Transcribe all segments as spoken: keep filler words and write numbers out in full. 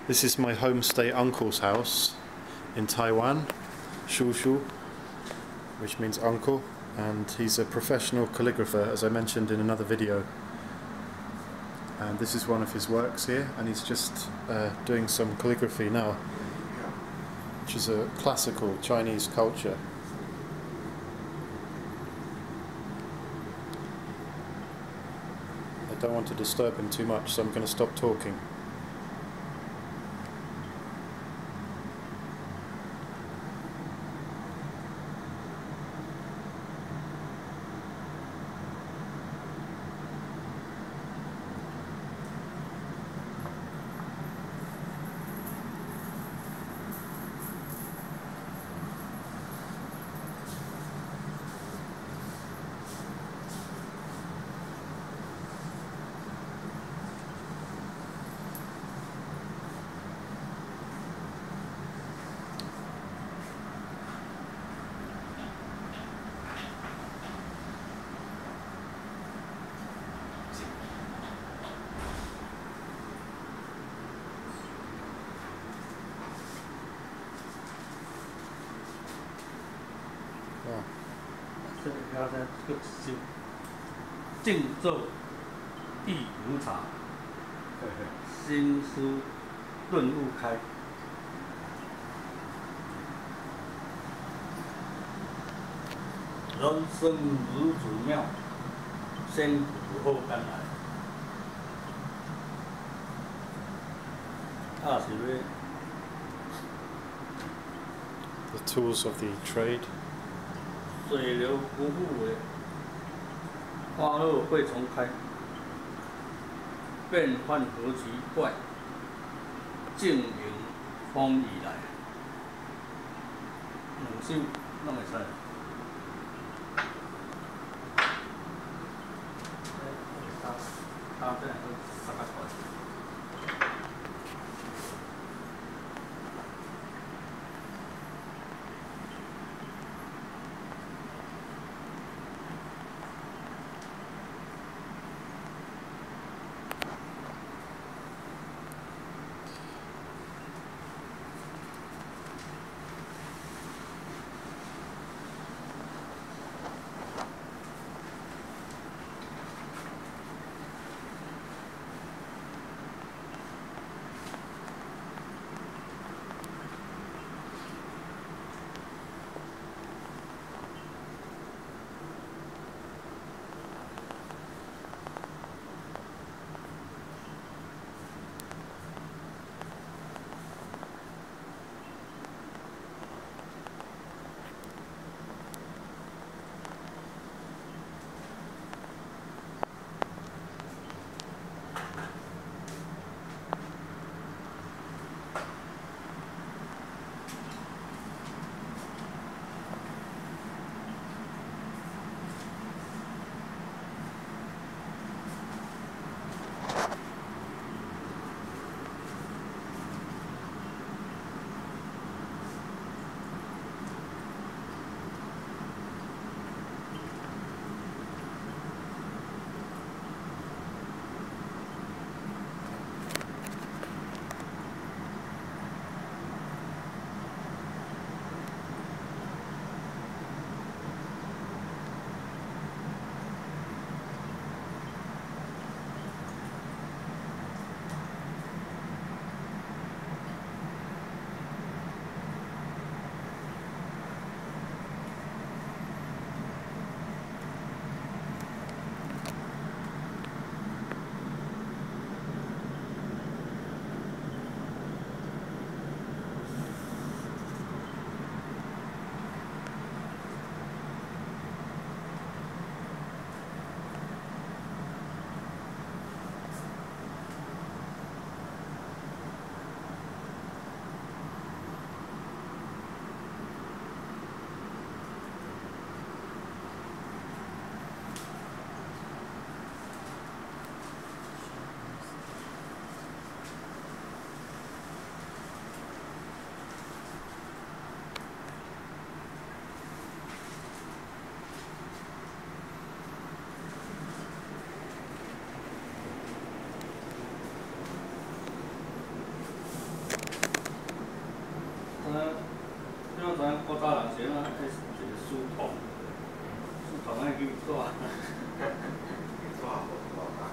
This is my homestay uncle's house in Taiwan, Shushu, which means uncle, and he's a professional calligrapher, as I mentioned in another video. And this is one of his works here, and he's just uh, doing some calligraphy now, which is a classical Chinese culture. I don't want to disturb him too much, so I'm going to stop talking. Oh. 这个要在这个静静坐意如茶，心思顿悟开。人生如祖庙，先苦后甘来。啊，是要 The tools of the trade. 水流不复回，花落会重开，变幻何其怪，静迎风雨来。两首拢会使。他这两个三百块。 This 咱古早人时啊，迄一个书童，书童爱去纸。 纸无无法。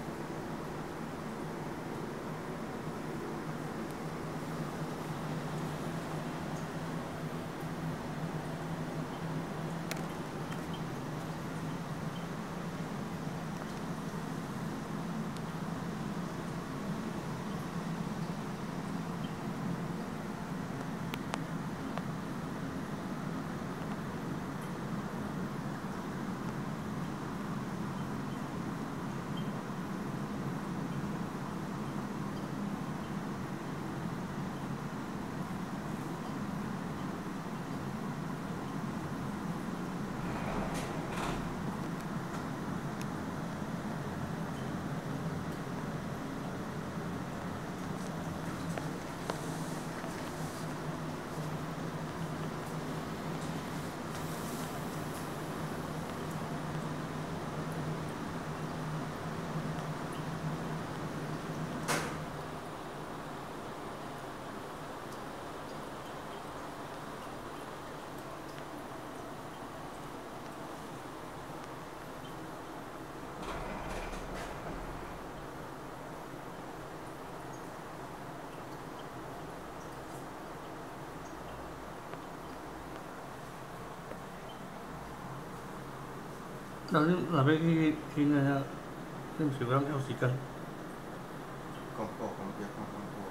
那你若要去去那遐，你毋是讲要时间？ 广播广播看广播。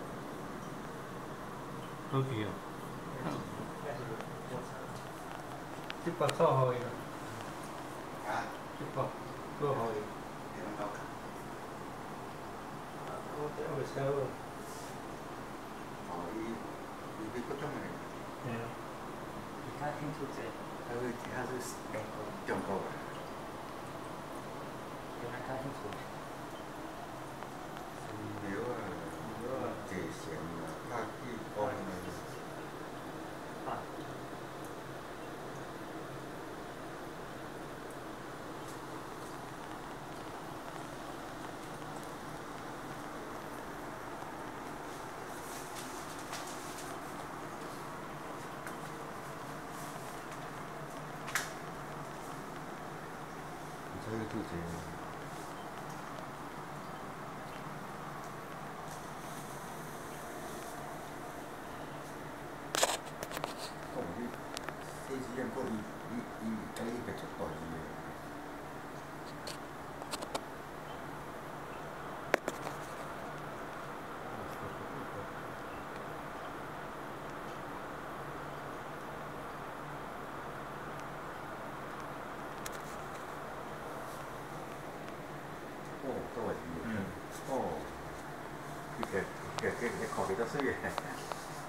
好去哦。这把草互伊啦。 啊？ 这把，搁互伊。 会当搞。 我这还袂写好。 哦，伊伊要搁种诶。 嘿啊。 其他天出者， 还有其他是美国、中国诶。 原来他天出。 苗啊，地线啊，拍气功啊。 啊。 这个做者。讲你，细时阵过伊伊伊甲你白做大字诶。哦，都係咁。哦，佢其實其實佢佢學幾多歲嘅？